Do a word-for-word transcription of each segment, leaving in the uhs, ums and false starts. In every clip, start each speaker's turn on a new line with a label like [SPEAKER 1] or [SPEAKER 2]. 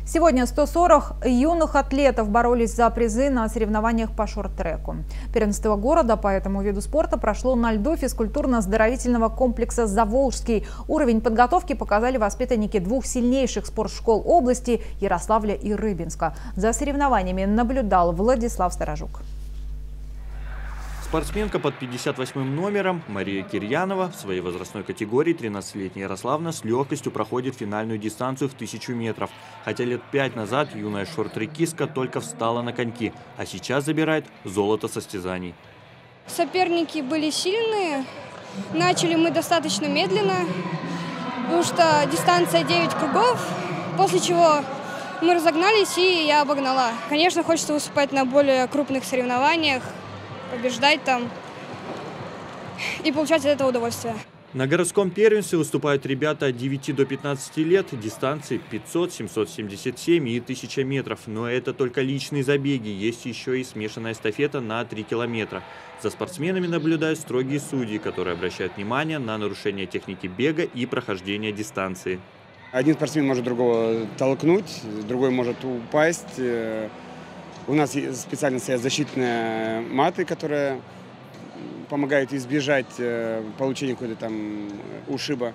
[SPEAKER 1] Сегодня сто сорок юных атлетов боролись за призы на соревнованиях по шорт-треку. Первенство города по этому виду спорта прошло на льду физкультурно-оздоровительного комплекса «Заволжский». Уровень подготовки показали воспитанники двух сильнейших спортшкол области – Ярославля и Рыбинска. За соревнованиями наблюдал Владислав Сторожук.
[SPEAKER 2] Спортсменка под пятьдесят восьмым номером Мария Кирьянова в своей возрастной категории тринадцатилетняя Ярославна с легкостью проходит финальную дистанцию в тысячу метров. Хотя лет пять назад юная шорт-трекистка только встала на коньки, а сейчас забирает золото состязаний.
[SPEAKER 3] Соперники были сильные. Начали мы достаточно медленно, потому что дистанция девять кругов, после чего мы разогнались и я обогнала. Конечно, хочется выступать на более крупных соревнованиях, побеждать там и получать от этого удовольствие.
[SPEAKER 2] На городском первенстве выступают ребята от девяти до пятнадцати лет, дистанции пятьсот, семьсот семьдесят семь и тысяча метров. Но это только личные забеги, есть еще и смешанная эстафета на три километра. За спортсменами наблюдают строгие судьи, которые обращают внимание на нарушение техники бега и прохождения дистанции.
[SPEAKER 4] Один спортсмен может другого толкнуть, другой может упасть. У нас специально стоят защитные маты, которые помогают избежать получения какой-то там ушиба.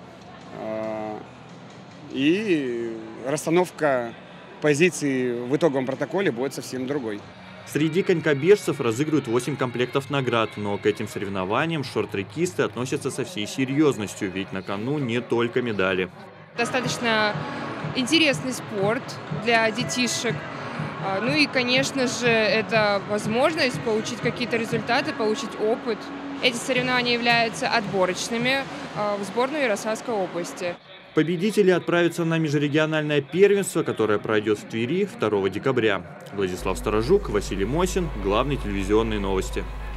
[SPEAKER 4] И расстановка позиций в итоговом протоколе будет совсем другой.
[SPEAKER 2] Среди конькобежцев разыгрывают восемь комплектов наград, но к этим соревнованиям шорт-трекисты относятся со всей серьезностью, ведь на кону не только медали.
[SPEAKER 5] Достаточно интересный спорт для детишек. Ну и, конечно же, это возможность получить какие-то результаты, получить опыт. Эти соревнования являются отборочными в сборную Ярославской области.
[SPEAKER 2] Победители отправятся на межрегиональное первенство, которое пройдет в Твери второго декабря. Владислав Сторожук, Василий Мосин. Главные телевизионные новости.